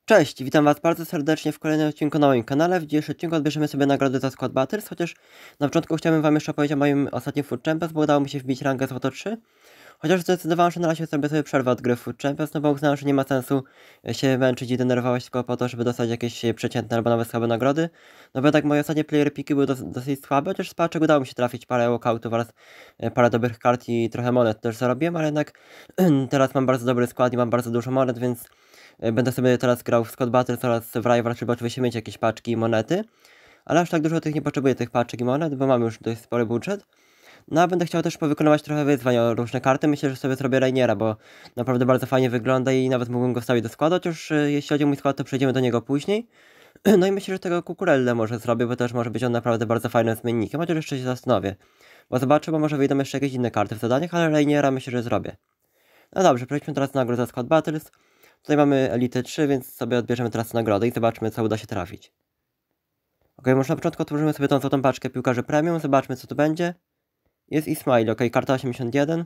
Cześć, witam was bardzo serdecznie w kolejnym odcinku na moim kanale. W dzisiejszym odcinku odbierzemy sobie nagrody za Squad Battles, chociaż na początku chciałbym wam jeszcze powiedzieć o moim ostatnim Food Champions, bo udało mi się wbić rangę Złoto 3. Chociaż zdecydowałem, że na razie zrobię sobie przerwę od gry Food Champions, no bo uznałem, że nie ma sensu się męczyć i denerwować tylko po to, żeby dostać jakieś przeciętne albo nawet słabe nagrody. No bo tak moje ostatnie player piki były dosyć słabe, chociaż z paczek udało mi się trafić parę walkoutów oraz parę dobrych kart i trochę monet też zarobiłem, ale jednak teraz mam bardzo dobry skład i mam bardzo dużo monet, więc będę sobie teraz grał w Squad Battles oraz w Rivals, żeby oczywiście mieć jakieś paczki i monety. Ale aż tak dużo tych nie potrzebuję, tych paczek i monet, bo mam już dość spory budżet. No a będę chciał też powykonywać trochę wyzwań o różne karty. Myślę, że sobie zrobię Rainiera, bo naprawdę bardzo fajnie wygląda i nawet mógłbym go wstawić do składu, chociaż jeśli chodzi o mój skład, to przejdziemy do niego później. No i myślę, że tego Cucurellę może zrobię, bo też może być on naprawdę bardzo fajnym zmiennikiem, chociaż jeszcze się zastanowię. Bo zobaczę, bo może wyjdą jeszcze jakieś inne karty w zadaniach, ale Rainiera myślę, że zrobię. No dobrze, przejdźmy teraz na nagrodę za Squad Battles. Tutaj mamy Elite 3, więc sobie odbierzemy teraz nagrodę i zobaczmy, co uda się trafić. Ok, może na początku otworzymy sobie tą złotą paczkę piłkarzy premium, zobaczmy, co tu będzie. Jest Ismail, ok, karta 81.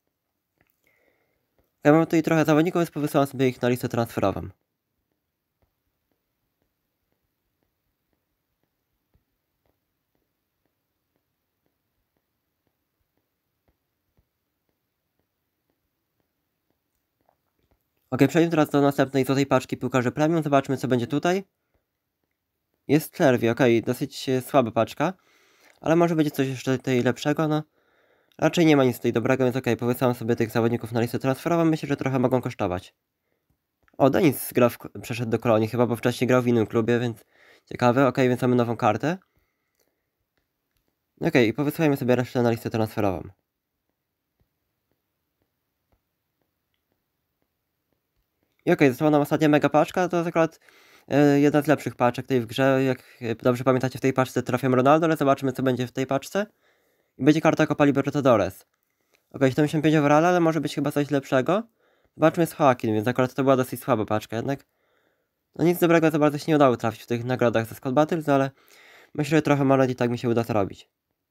Ja mam tutaj trochę zawodników, więc powysyłam sobie ich na listę transferową. Ok, przejdźmy teraz do następnej złotej paczki piłkarzy premium, zobaczmy, co będzie tutaj. Jest Czerwi, ok, dosyć słaba paczka, ale może będzie coś jeszcze tutaj lepszego, no. Raczej nie ma nic tutaj dobrego, więc ok, powysyłam sobie tych zawodników na listę transferową, myślę, że trochę mogą kosztować. O, Denis przeszedł do Kolonii chyba, bo wcześniej grał w innym klubie, więc ciekawe. Ok, więc mamy nową kartę. Ok, i powysyłajmy sobie resztę na listę transferową. I ok, została nam ostatnia mega paczka, to jest akurat jedna z lepszych paczek tej w grze. Jak dobrze pamiętacie, w tej paczce trafiam Ronaldo, ale zobaczymy, co będzie w tej paczce. I będzie karta Copa Libertadores. Ok, 75 overall, ale może być chyba coś lepszego. Zobaczmy z Joaquin, więc akurat to była dosyć słaba paczka jednak. No nic dobrego za bardzo się nie udało trafić w tych nagrodach ze Squad Battles, ale myślę, że trochę monet i tak mi się uda to robić.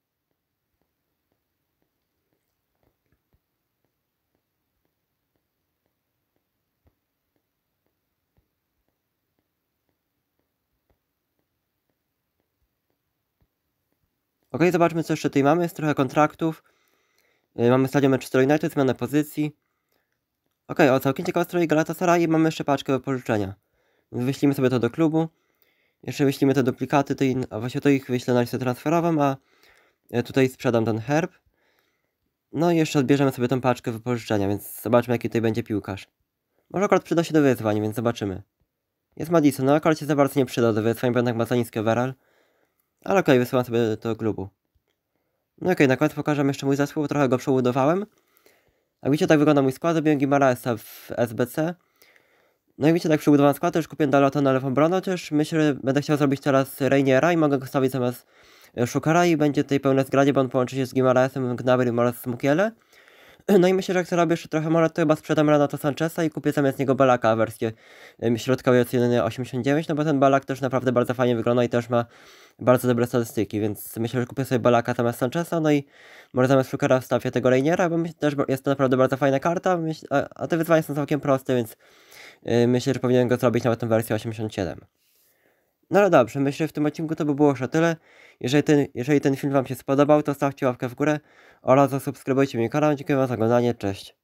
Ok, zobaczmy, co jeszcze tutaj mamy. Jest trochę kontraktów. Mamy Stadium Manchester United, zmianę pozycji. Ok, o całkiem ciekawa strona Galatasaray i mamy jeszcze paczkę wypożyczenia. Wyślimy sobie to do klubu. Jeszcze wyślimy te duplikaty, a właśnie to ich wyślę na listę transferową, a tutaj sprzedam ten herb. No i jeszcze odbierzemy sobie tą paczkę wypożyczenia, więc zobaczmy, jaki tutaj będzie piłkarz. Może akurat przyda się do wyzwań, więc zobaczymy. Jest Madison, no akurat się za bardzo nie przyda do wyzwań, bo jednak ma za niski overall. Ale okej, wysyłam sobie do klubu. No okej, na koniec pokażę jeszcze mój zespół, trochę go przebudowałem. Jak widzicie, tak wygląda mój skład, zrobiłem Gimaraesa w SBC. No i widzicie, tak przebudowałem skład, też kupiłem Dalota na lewą obronę, chociaż myślę, że będę chciał zrobić teraz Rainiera i mogę go stawić zamiast Szukara i będzie tutaj pełne zgradzie, bo on połączy się z Gimaraesem, Gnabrym oraz Mukiele. No i myślę, że jak zrobię jeszcze trochę monet, to chyba sprzedam Renato Sancheza i kupię zamiast niego Balaka wersję środkowej oceny 89, no bo ten Balak też naprawdę bardzo fajnie wygląda i też ma bardzo dobre statystyki, więc myślę, że kupię sobie Balaka zamiast Sancheza, no i może zamiast Szukera wstawię tego Rainiera, bo też jest to naprawdę bardzo fajna karta, a te wyzwania są całkiem proste, więc myślę, że powinienem go zrobić nawet tę wersję 87. No ale dobrze, myślę, że w tym odcinku to by było już o tyle. Jeżeli ten film wam się spodobał, to stawcie łapkę w górę oraz zasubskrybujcie mój kanał. Dziękuję wam za oglądanie, cześć.